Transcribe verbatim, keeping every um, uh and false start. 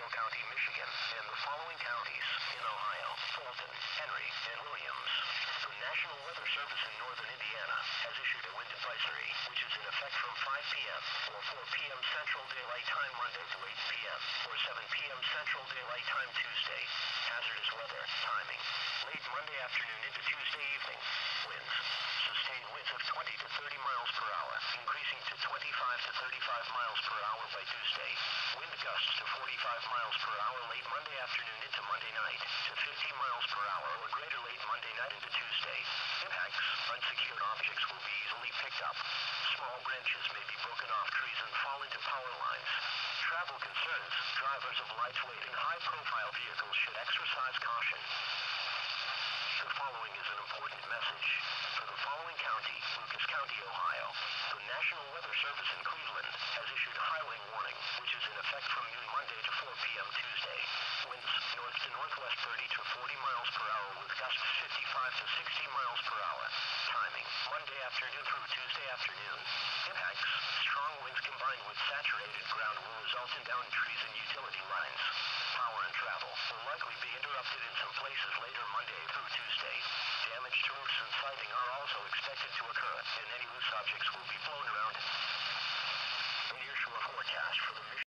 Hillsdale County, Michigan, and the following counties in Ohio: Fulton, Henry, and Williams. The National Weather Service in northern Indiana has issued a wind advisory, which is in effect from five p m or four p m Central Daylight Time Monday to eight p m or seven p m Central Daylight Time Tuesday. Hazardous weather timing: late Monday afternoon into Tuesday evening. Winds: sustained winds of twenty to thirty miles per hour, increasing to twenty-five to thirty-five miles per hour by Tuesday. Wind gusts to forty-five miles per hour late Monday afternoon into Monday night, to fifty miles per hour or greater late Monday night into Tuesday. Impacts: unsecured objects will be easily picked up. Small branches may be broken off trees and fall into power lines. Travel concerns: drivers of lightweight and high-profile vehicles should exercise caution. The following is an important message. For the following county, Lucas County, Ohio, the National Weather Service in Cleveland has issued highway warning, which is in effect from noon Monday to four p m Tuesday. Winds north to northwest thirty to forty miles per hour with gusts fifty-five to sixty miles per hour. Timing: Monday afternoon through Tuesday afternoon. Impacts: strong winds combined with saturated ground will result in downed trees and utility lines. Power and travel will likely be interrupted in some places later Monday through Tuesday. Damage to roofs and siding are also expected to occur, and any loose objects will be blown around. A nearshore forecast for the Michigan